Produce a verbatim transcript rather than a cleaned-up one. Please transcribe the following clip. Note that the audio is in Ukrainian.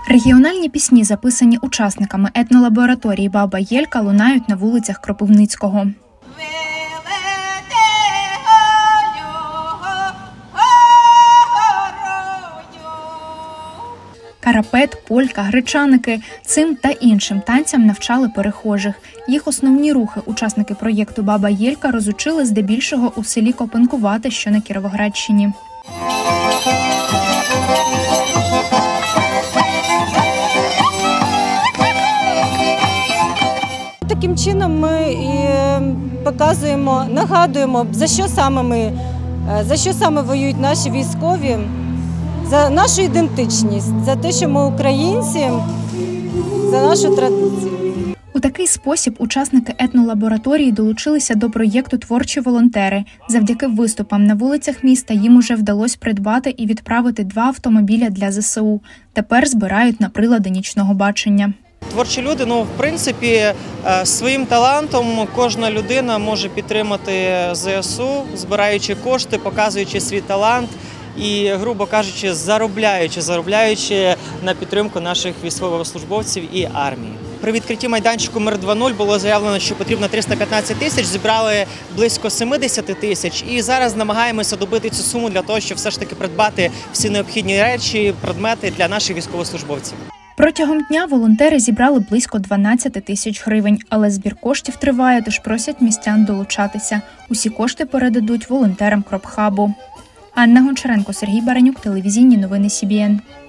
Регіональні пісні, записані учасниками етнолабораторії «Баба Єлька», лунають на вулицях Кропивницького. Карапет, полька, гречаники – цим та іншим танцям навчали перехожих. Їх основні рухи учасники проєкту «Баба Єлька» розучили здебільшого у селі Копенкувате, що на Кіровоградщині. Таким чином ми і показуємо, нагадуємо, за що саме ми, за що саме воюють наші військові, за нашу ідентичність, за те, що ми українці, за нашу традицію. У такий спосіб учасники етнолабораторії долучилися до проєкту «Творчі волонтери». Завдяки виступам на вулицях міста їм уже вдалося придбати і відправити два автомобіля для зе се у. Тепер збирають на прилади нічного бачення. Творчі люди, ну, в принципі, своїм талантом кожна людина може підтримати зе ес у, збираючи кошти, показуючи свій талант і, грубо кажучи, заробляючи, заробляючи на підтримку наших військовослужбовців і армії. При відкритті майданчику «Мир два нуль» було заявлено, що потрібно триста п'ятнадцять тисяч, зібрали близько сімдесят тисяч і зараз намагаємося добити цю суму для того, щоб все ж таки придбати всі необхідні речі, предмети для наших військовослужбовців. Протягом дня волонтери зібрали близько дванадцять тисяч гривень, але збір коштів триває, тож просять містян долучатися. Усі кошти передадуть волонтерам Кропхабу. Анна Гончаренко, Сергій Баранюк, телевізійні новини Сі Бі Ен.